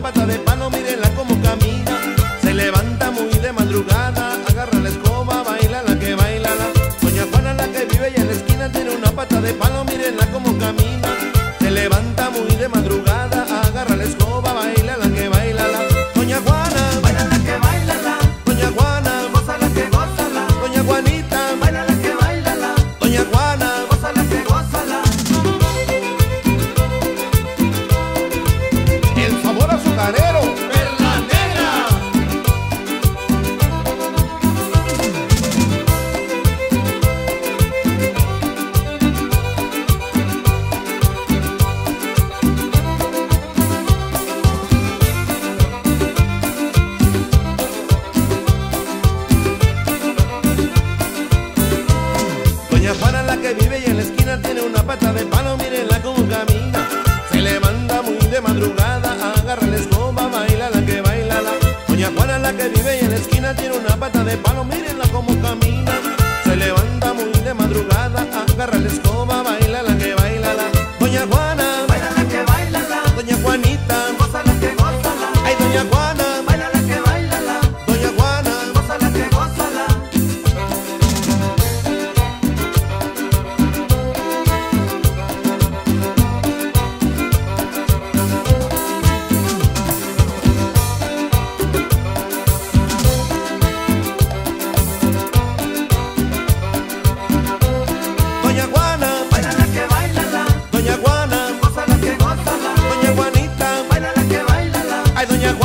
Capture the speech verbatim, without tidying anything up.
pata de palo, mírenla como camina. Se levanta muy de madrugada, agarra la escoba, baila la que baila la. Doña Juana, la que vive allá en la esquina, tiene una pata de palo, mírenla como camina. Se levanta muy de madrugada, agarra la escoba, baila la que baila la. Doña Juana, baila la que baila la. Doña Juana, goza la que goza la. Doña Juanita, baila la que baila la. Doña Juana, goza la que goza la. el sabor azucarero, Perla Negra. Doña Juana, la que vive y en la esquina, tiene una pata de palo, mírenla como camina. Se levanta muy de madrugada, agarra la escoba, baila la que baila la. Doña Juana, la que vive y en la esquina, tiene una pata de palo, mírenla como camina. Se levanta muy de madrugada, agarra la escoba, baila la que baila la. Doña Juana, baila la que baila la. Doña Juanita, goza la que goza la. ay Doña Juana, baila la que baila la. Doña Juana, goza la que goza la. Doña Juana, baila la que baila la. Doña Juana, goza la que goza la. Doña Juanita, baila la que baila la. ay Doña Juana.